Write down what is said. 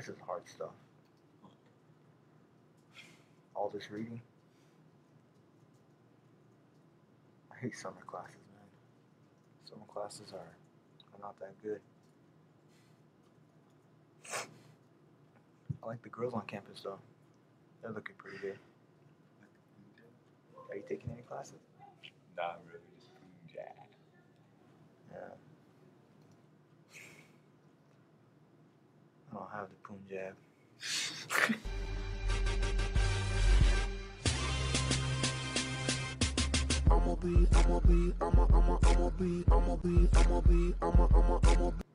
This is hard stuff. All this reading. I hate summer classes, man. Summer classes are not that good. I like the girls on campus though. They're looking pretty good. Are you taking any classes? Not really, just punjaB. Yeah. I don't have the punjaB. I'ma be